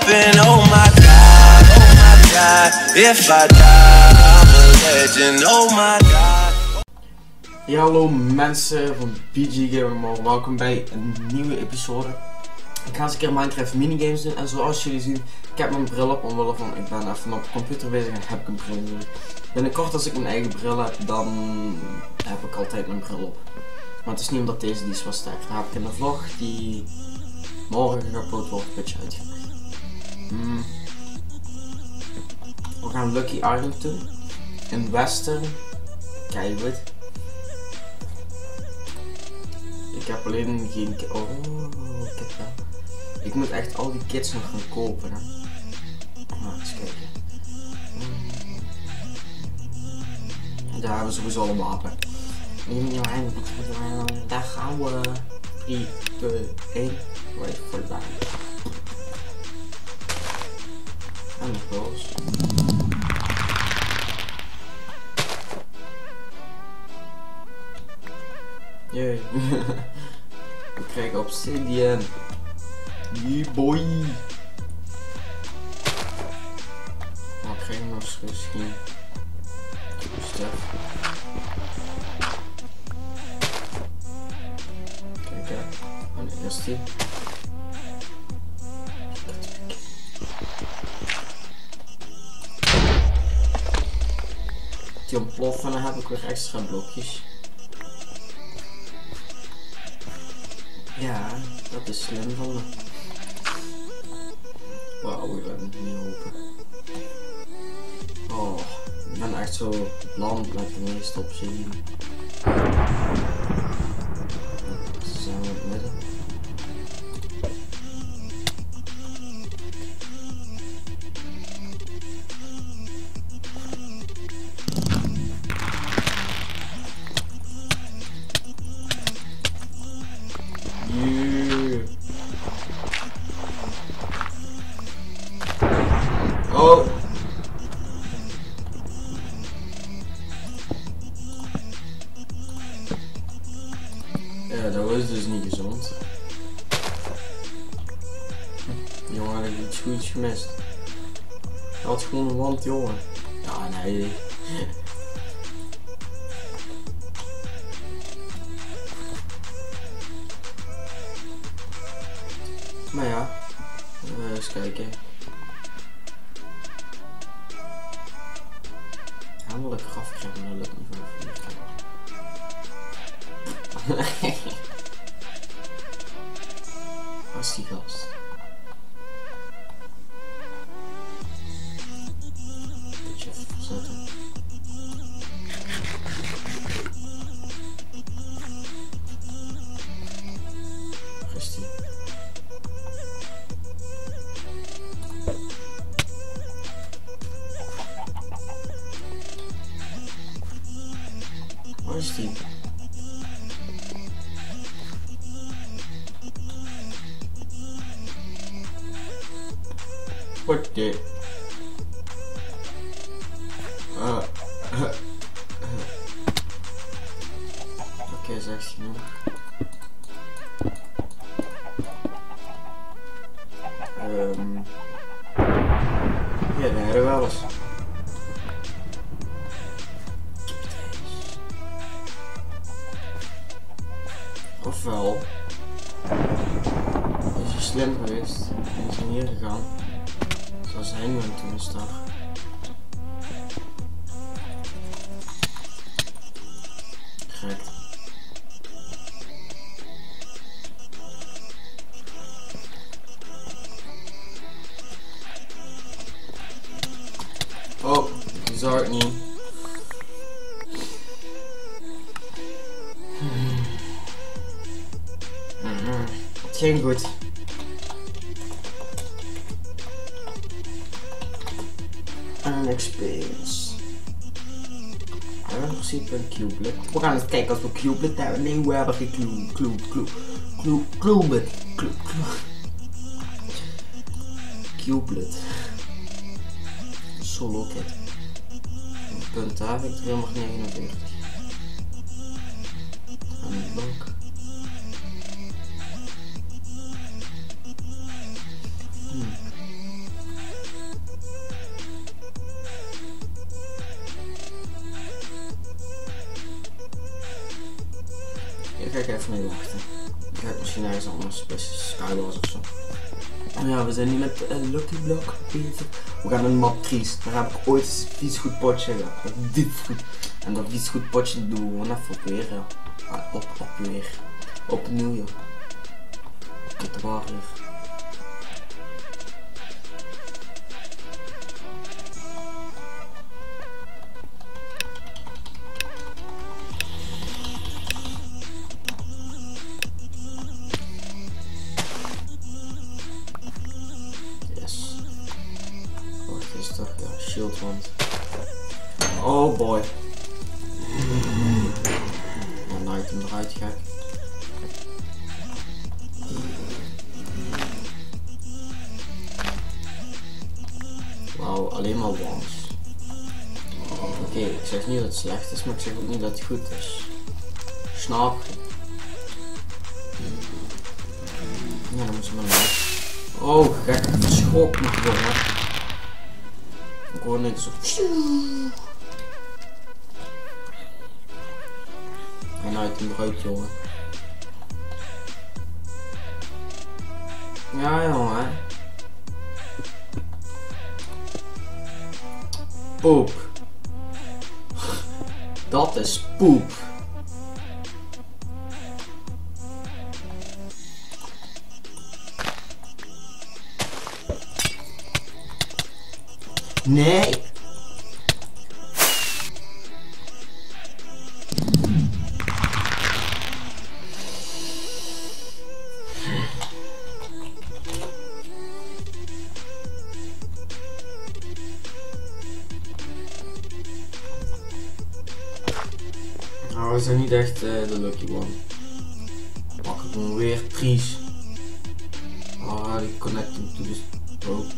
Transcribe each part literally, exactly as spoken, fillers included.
laughing. Oh my god, oh my god. If I die, I'm a legend. Oh my god. Ja, hallo mensen van B G Gamer, welkom bij een nieuwe episode. Ik ga eens een keer Minecraft minigames doen en zoals jullie zien, ik heb mijn bril op omwille van ik ben even op de computer bezig en heb ik een bril nodig. Binnenkort als ik mijn eigen bril heb, dan heb ik altijd mijn bril op. Maar het is niet omdat deze die is wat sterk. Dan heb ik in de vlog die morgen geüpload wordt een beetje uitgelegd. Hmm. We gaan Lucky Island doen. In Western. Kijk het. Ik heb alleen geen... Oh, ik heb dat. Ik moet echt al die kits nog gaan kopen. Hè. Nou, eens kijken. Daar hebben we sowieso al een wapen. Daar gaan we. drie, twee, één. Wait for that. En de goals. Jee. We krijgen obsidian. Yeah boy. Oh, ik krijg nog misschien. Stuff. Kijk hè. Oh nee, dat is die. Die ontploffen en dan heb ik weer extra blokjes. Ja, dat is slim van me. Wauw, ik ben niet open. Oh, ik ben echt zo land met de meeste obsidian. Zijn we in het midden? Oh! Ja, dat was dus niet gezond. Hm. Jongen, had ik iets goeds gemist. Hij had gewoon een wand, jongen. Ja, nee. Maar ja, uh, eens kijken. Hij wil ik graf krijgen, maar dat lukt niet voor de Waar is die gast? Beetje even verzetten. Waar is die? Waar is die? What the? Uh, uh, uh. Oké, okay, zegt hij nu. Um, ja, daar hebben we wel eens. Ofwel is hij slim geweest en is hij hier gegaan. Zoals hij nu aan toen is toch. Gek. Oh, die zag ik niet. Het ging goed. Een experience. We hebben in principe een cubelet. We gaan eens kijken of we cubelet hebben. Nee, we hebben geen clue, clue, clue, clue, cubelet, clue, clue. Cubelet. Solo kit. Een punt daar heb ik driehonderdnegenenveertig. Een blok. Hmm. ga even mee wachten. Ik ga misschien ergens anders, bij Skywars of zo. Maar ja, we zijn nu met uh, Lucky Block bezig. We gaan een matrice. Daar heb ik ooit een vies goed potje gehad. Dit goed. En dat vies goed potje doen we gewoon even op weer. Ja. Ah, op, op weer. Opnieuw, ja. Tot de waar weer. Shield wand. Oh boy. Een item eruit gek. Wauw, alleen maar wands. Oké, okay, ik zeg niet dat het slecht is, maar ik zeg ook niet dat het goed is. Snap je? Ja, dan moeten we maar. Oh, gek, schok moet worden. Ik hoor niks zo. En uit hem eruit, jongen. Ja, jongen. Poep. Dat is poep. Nee. Nou, we zijn niet echt uh, de lucky one. Pak ik hem weer, Tries. Ah, die connecting to the ropes.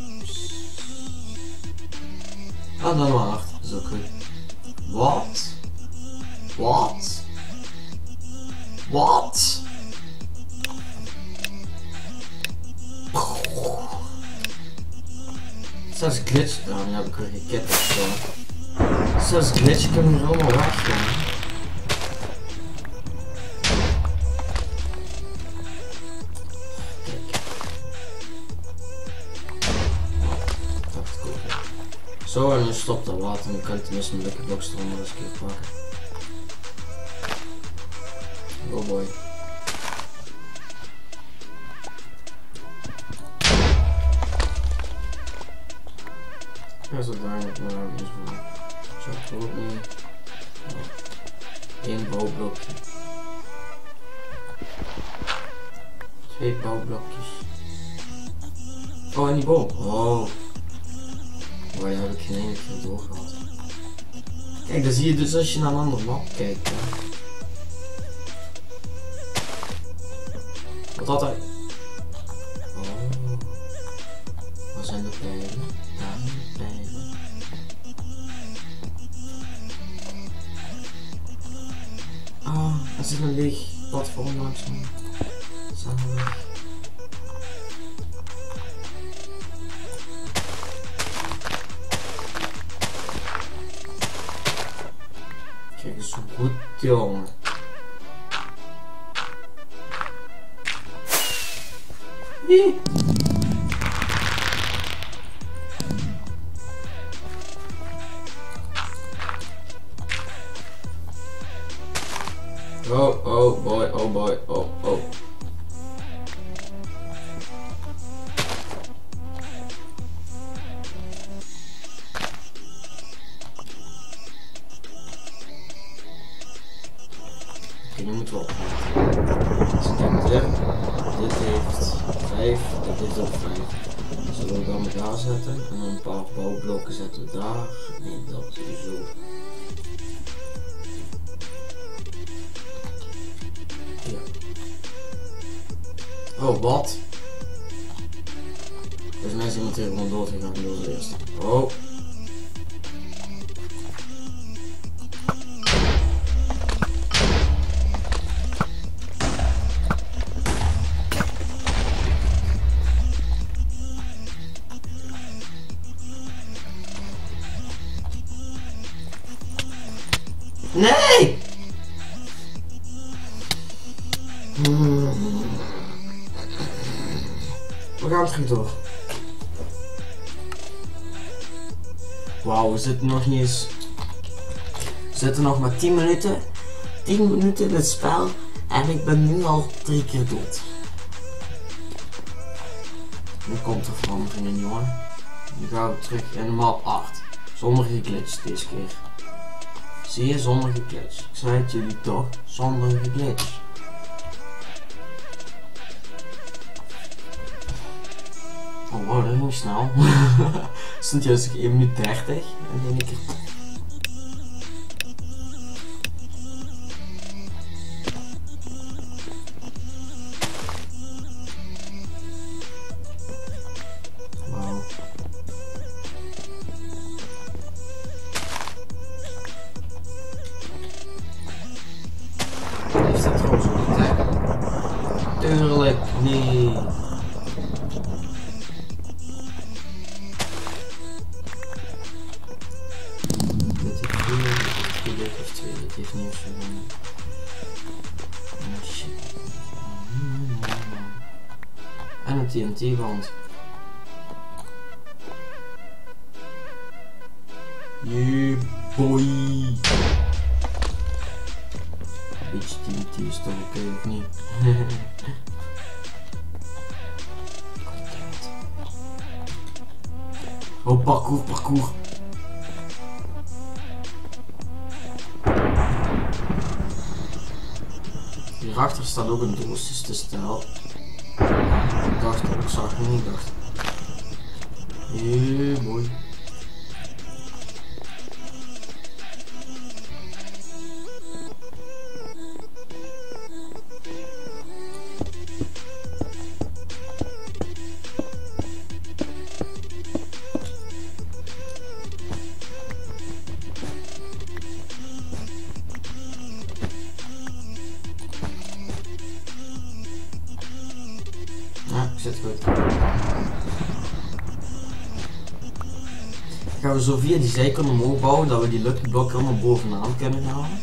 Ah, dan maar hard. Dat is ook goed. Wat? Wat? Wat? Zelfs glitch. Nou, nu heb ik weer gekit of zo. Zelfs glitch kunnen we allemaal weg. Zo, en nu stopt dat water en dan kan je tenminste een lekker blokje eronder eens een keer pakken. Oh boy. Ja, zo daar niet meer aan, dus we zo ook niet. Eén bouwblokje. Twee bouwblokjes. Oh, en die boom. Oh. Maar daar heb ik geen ene keer door gehad. Kijk, dan zie je dus als je naar een andere map kijkt. Hè. Wat had hij? Oh. Waar zijn de pijlen? Daar zijn de pijlen. Ah, er zit een leeg platform langs me. Samen weg. Kijk eens hoe goed, jongen. Wie? Oh, oh boy, oh boy, oh, oh. Oké, nu moeten we opletten. Dus kijk, dit, dit heeft vijf, dit heeft ook vijf. Zullen we dan daar zetten en dan een paar bouwblokken zetten we daar. Nee, dat is zo. Ja. Oh, wat? Volgens mij is iemand hier gewoon dood gegaan door de eerste. Oh. Nee! We gaan terug door. Wauw, we zitten nog niet eens... We zitten nog maar tien minuten. tien minuten in het spel. En ik ben nu al drie keer dood. Nu komt er verandering in, jongen. Nu gaan we terug in map acht. Zonder geglitcht deze keer. Zie je, zonder geglitcht. Ik zei het jullie toch, zonder geglitcht. Oh wow, dat ging snel. Stond juist één minuut dertig en dan een keer. Wauw. Heeft dat trouwens ook een tijd? Tuurlijk niet. Het heeft niet eens gewonnen. En een T N T-band. Yeah boy. Beetje T N T is toch oké okay, of niet? Oh, parcours, parcours. Hierachter staat ook een doos, dus te stel. Ik dacht, ik zag het niet, ik dacht. Heel mooi. Ja, ik zit goed. Gaan we zo via die zijkant omhoog bouwen dat we die lucky blokken allemaal bovenaan kunnen halen.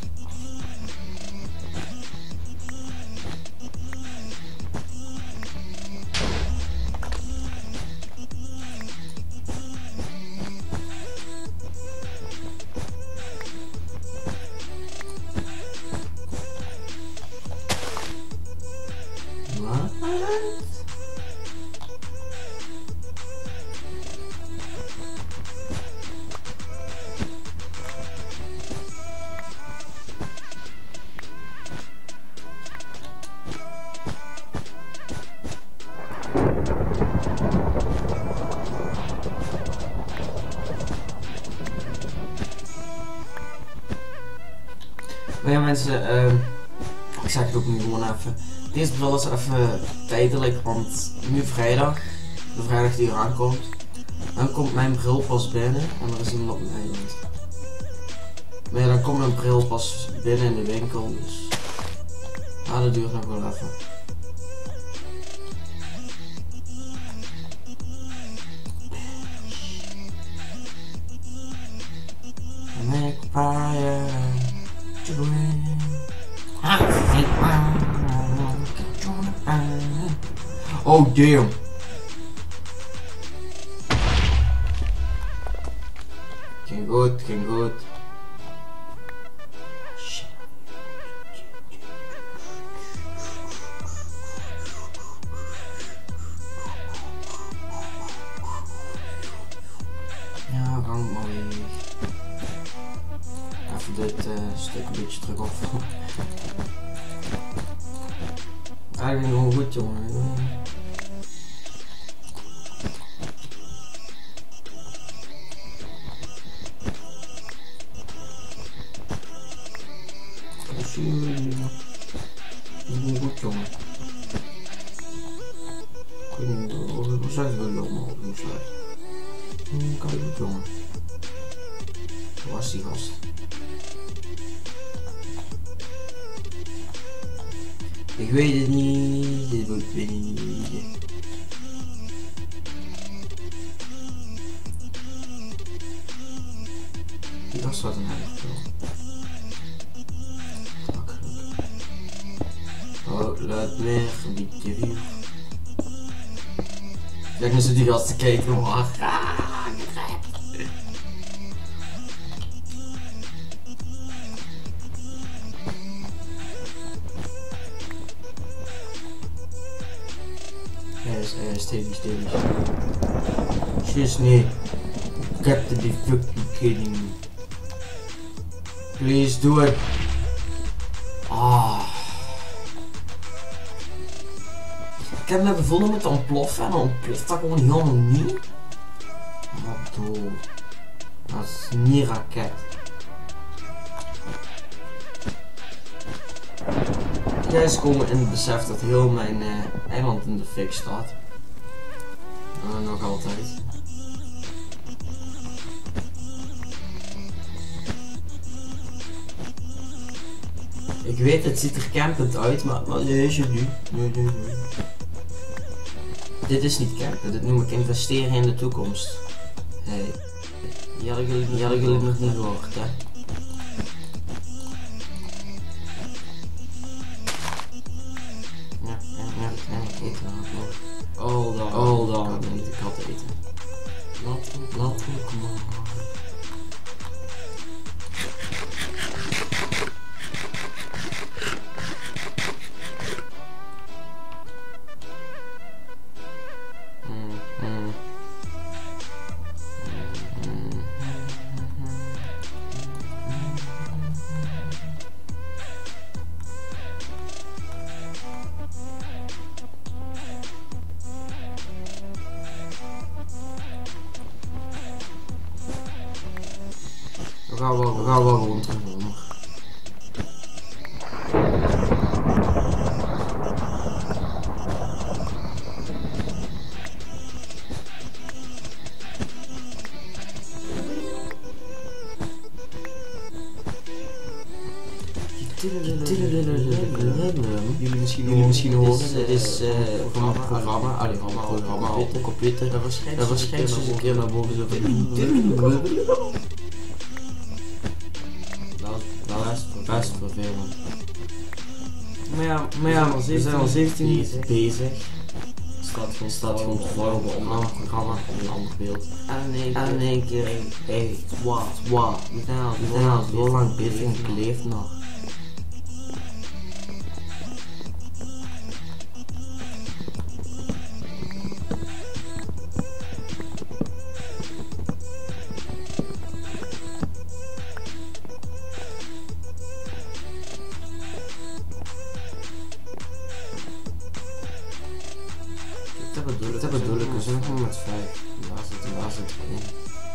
Maar ja mensen, uh, ik zeg het ook nu gewoon even. Deze bril is even tijdelijk, want nu vrijdag, de vrijdag die eraan komt, dan komt mijn bril pas binnen en er is iemand op mijn eiland. Maar ja, dan komt mijn bril pas binnen in de winkel, dus ja, dat duurt nog wel even. Make fire. Oh damn. Ging goed, ging goed. Shit. Ja, gang maar weer. Even dit uh, stuk een beetje terug af. Eigenlijk nog goed, jongen. Nog goed, jongen. Ik weet niet hoe zijn ze wel allemaal op hun sluit. Kan je goed, jongen. Waar was die gast? Ik weet het niet, ik weet het niet. Die gast was een heilig wel. Oh, laat weer een beetje vuur. Kijk nu zo die gasten kijken, maar. Yes, uh, steady, steady. Just nee. Got to be fucking kidding me. Please do it. Ah. Ik heb net bevonden met te ontploffen en dan ontploft dat gewoon helemaal niet. Wat dood. Dat is niet raket. Jij is komen in het besef dat heel mijn uh, eiland in de fik staat. Uh, nog altijd. Ik weet, het ziet er campend uit, maar, maar nee, is het nu. Nee, nee, nee. Dit is niet campen, dit noem ik investeren in de toekomst. Hey. Die hadden jullie, die hadden jullie nog niet gehoord, hè? Ja, ja, ja, ja, ik eten nog. Oh, dan, oh, dan. Ik niet, ik had eten. Laten we, laten we, kom maar. We gaan wel, we gaan wel rond. Jullie misschien horen, misschien horen, het is uh, van het programma, allee, van het programma op de computer, dat verschijnt, dat verschijnt dus een keer naar boven zo van. Dat is best vervelend. Maar ja, maar ja, we zijn al zeventien minuten bezig. Het staat gewoon te volgen op een ander programma, op een ander beeld. En in één keer, hé, wat, wat, we zijn al zo lang bezig en ik leef nog. Dat bedoel ik, dat bedoel ik, we zijn gewoon met vijf. Daar zit, daar zit ik in.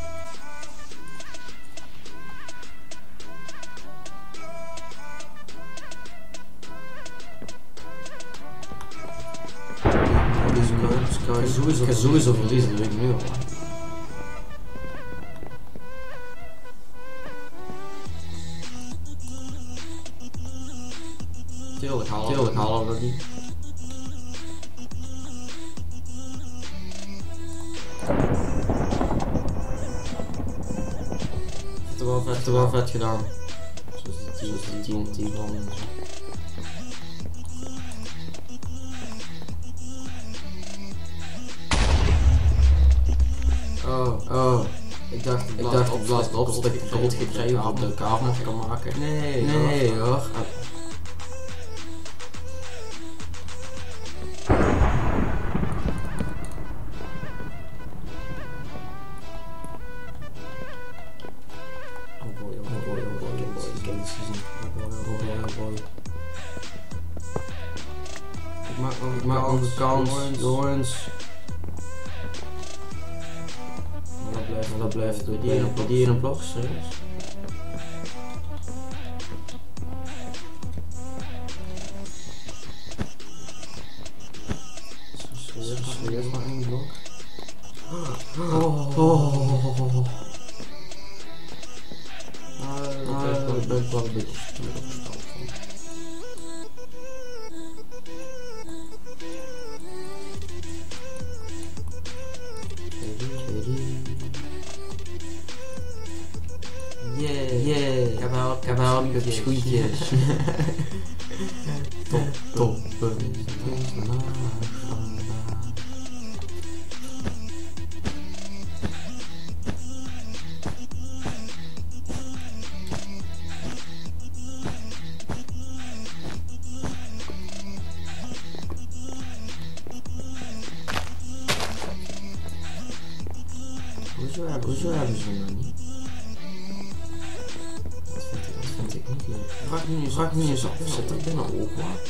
Dus ik kan sowieso, ik ga sowieso verliezen, dat weet ik nu al. Tuurlijk halen, tuurlijk halen we dat niet. Het wel vet, wel vet gedaan. Zoals die tien, tien van en zo. Oh, oh. Ik dacht, ik dacht op dat op dat ik gold gekregen op de kamer kan maken. Nee, nee hoor. Ik maak nog een kans, Lawrence. Maar dat blijft, dat blijft door die en die en een blok, serieus. Serieus, serieus maar één blok. Oh, oh, oh. Ah, dat ben ik wel een beetje stoer op de stand van. Yeah, yeah, ik heb wel, ik heb wel een beetje schoentjes. Top, top. Hoezo hebben, hoezo hebben ze hem niet? Dat vind ik, dat vind ik niet leuk. Vraag nu, vraag nu eens af. Zit er binnen ook wat?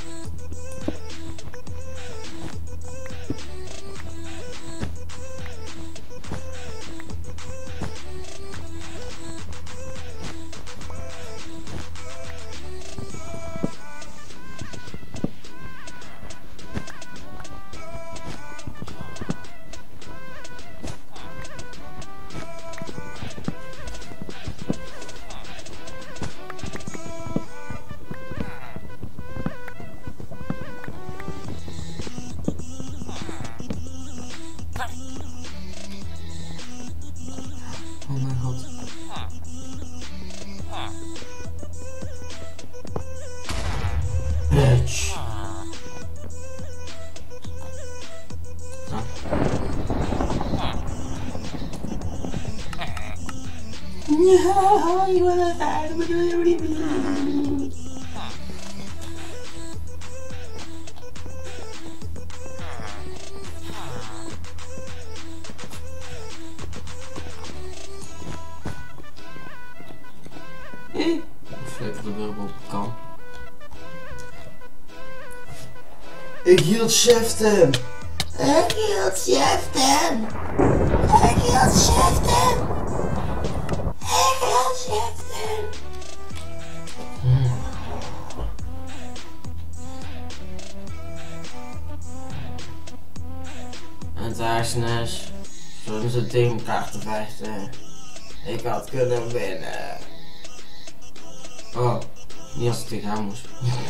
Oh mijn god. Bitch. Ja. Ja, ik wil het eigenlijk. Ik flikker de burger op het kan. Ik hield Shefton! Ik hield Shefton! Ik hield Shefton! Ik hield Shefton! Hmm. En het hersens, zullen ze tegen elkaar te vechten. Ik had kunnen winnen. Oh, niet als ik tegen haar moest.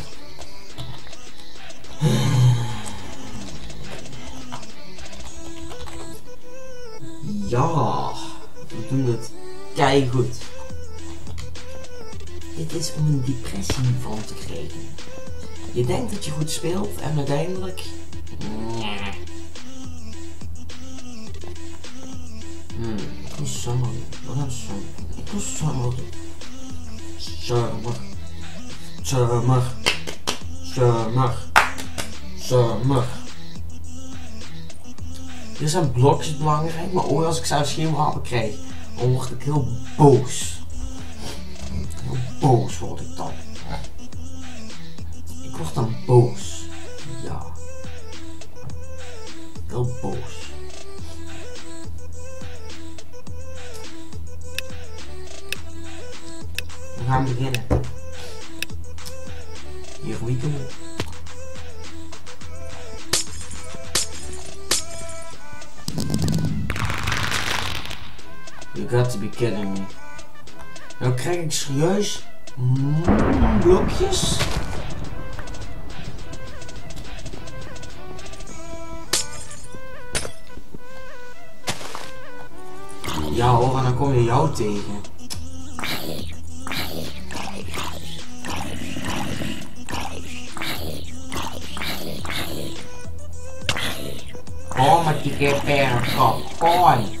Ja, we doen het keigoed. Dit is om een depressie van te krijgen. Je denkt dat je goed speelt en uiteindelijk... Nee. Hmm, ik wil summer doen. Wat gaan summer doen? Ik wil summer doen. Summer. Summer. Summer. Summer. Hier zijn blokjes belangrijk, maar ooit als ik zelfs geen wapen krijg, dan word ik heel boos. Heel boos word ik dan. Ik word dan boos. Ja. Heel boos. We gaan beginnen. Here we go. You got to be kidding me. Nou krijg ik serieus mm, blokjes. Ja hoor, en dan kom je jou tegen. Kom met die keer per kop, kom.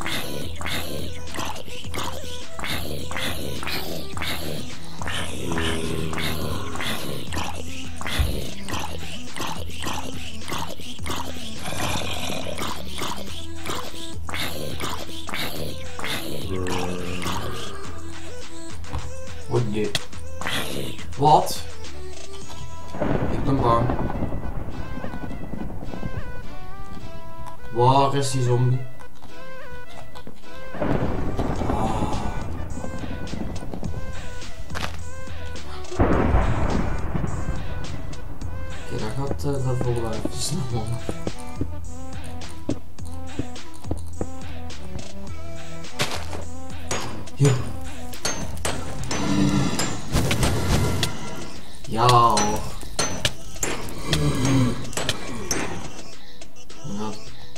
Wat dit? Wat? Ik ben bang. Waar is die zombie? Ah. Oké, daar gaat uh, dat volle even snel. Hier. Ja hoor. Ja.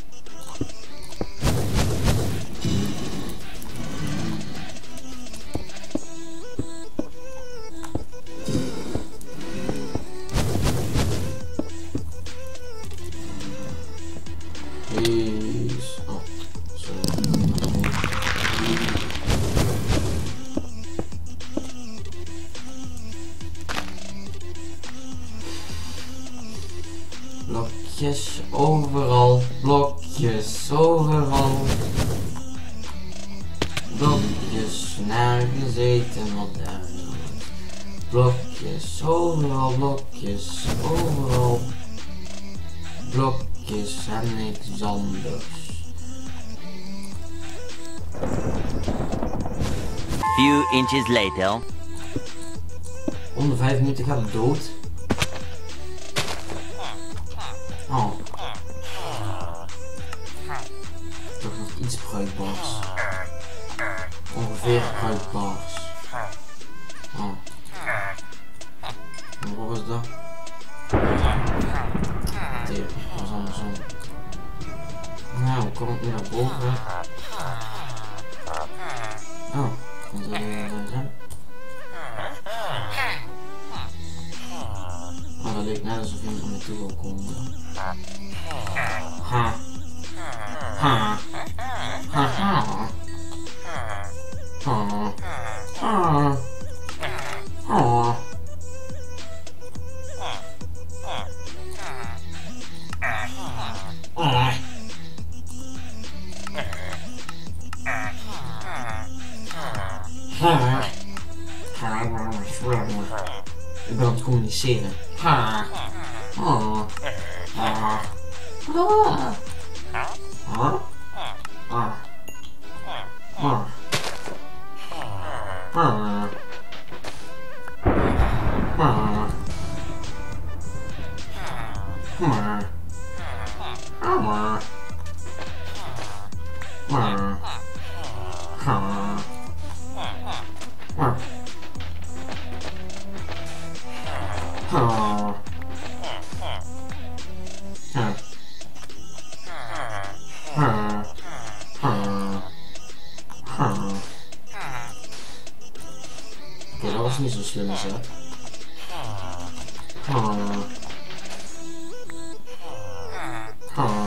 Please. Oh, sorry. Blokjes overal, blokjes overal. Blokjes, nergens eten wat er is. Blokjes, overal blokjes, overal blokjes en niks anders. Few inches later. Om de vijf minuten gaat het dood. Oh. Toch nog iets bruikbaars. Ongeveer bruikbaars. Oh. En wat was dat? Nee, dat was andersom. Nou, hoe kom ik nu naar boven? Oh, dan zal je dan zijn. Oh, dat leek net alsof iemand naar me toe wil komen. Ha. Ha. Ha. Ha. Ha. Ha. Ha. Ik ben aan het communiceren. Ha. Ha. Ha. Ha. Ha. Ha. Ha. Ha. Ha. Ha. Ha. Ha. Ha. Ha. Ha. Ha. Oké, dat was niet zo slim als dat. Ha. Ha.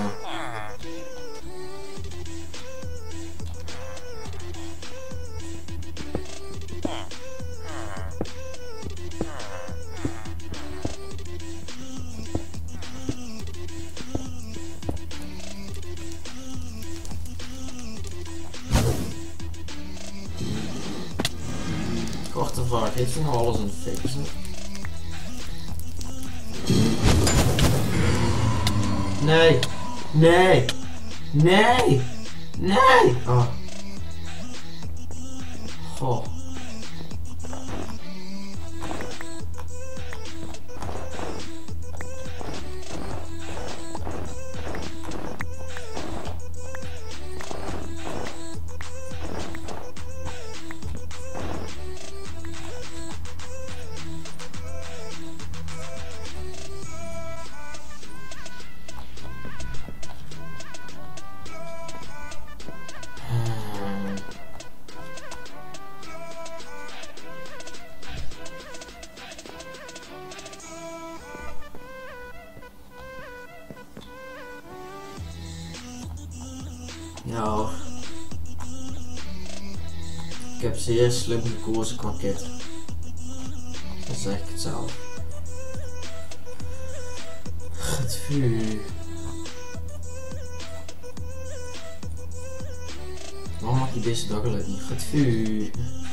Korte vraag, heeft hij nou alles in fik gezet? Nee, nee, nee, nee! Oh. Goh. Ja hoor. Ik heb zeer slim gekozen qua kit. Dat zeg ik het zelf. Het vuur. Waarom maak je deze dag al niet? Het vuur.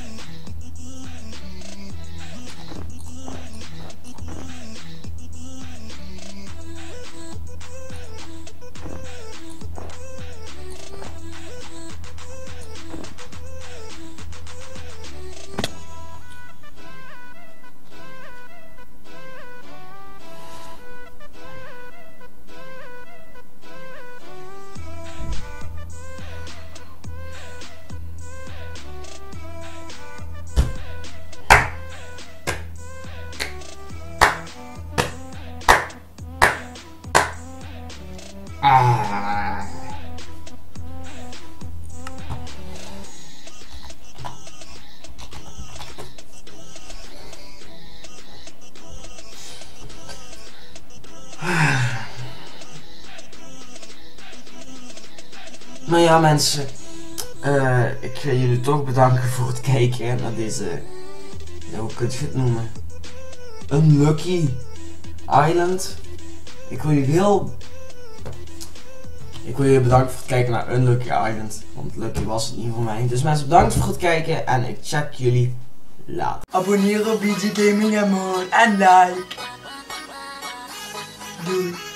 Ah. Nou ja mensen, uh, ik ga jullie toch bedanken voor het kijken naar deze, ja, hoe kun je het noemen, Unlucky Island. Ik wil jullie heel Ik wil jullie bedanken voor het kijken naar Unlucky Island. Want Lucky was het niet voor mij. Dus mensen, bedankt voor het kijken. En ik check jullie later. Abonneer op B G Gaming en like. Doei.